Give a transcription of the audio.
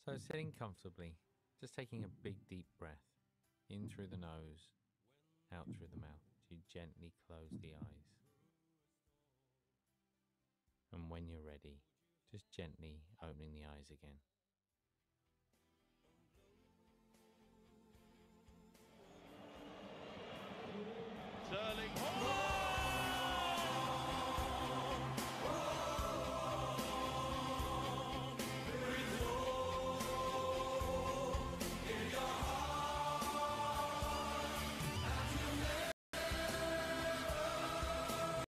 So sitting comfortably, just taking a big deep breath in through the nose, out through the mouth. You gently close the eyes. And when you're ready, just gently opening the eyes again.